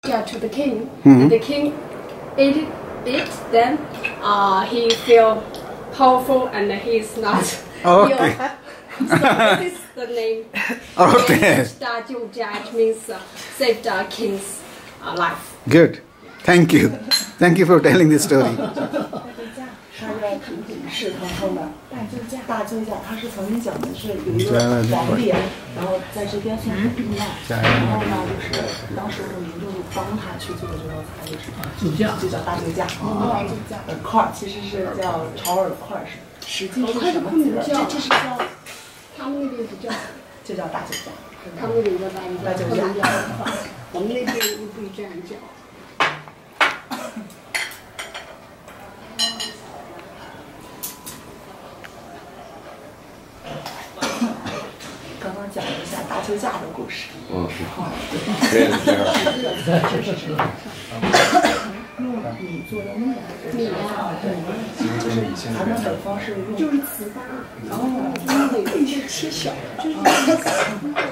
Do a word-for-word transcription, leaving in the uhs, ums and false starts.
Yeah, to the king. Mm-hmm. The king ate it, then uh, he feel powerful and he's not Okay. ill. So this is the name. Okay. 大救驾 it means uh, save the king's uh, life. Good. Thank you. Thank you for telling this story. 他的是他说的大救驾，大救驾，他是曾经讲的是有一个皇帝，然后在这边算是遇难，然后呢就是当时的民众就帮他去做这道菜，就是救驾，就叫大救驾。大救驾。呃，块儿其实是叫炒耳块儿，实际是什么字？这这是叫他们那边不叫， 就叫大救驾。 他们那边叫大救驾，我们那边不这样叫。 刚刚讲了一下大救驾的故事。 嗯，对，这样。 是是是。用米做的面，米啊，对，就是咱们北方是用，就是糍粑，然后呢，用那个切小，就是。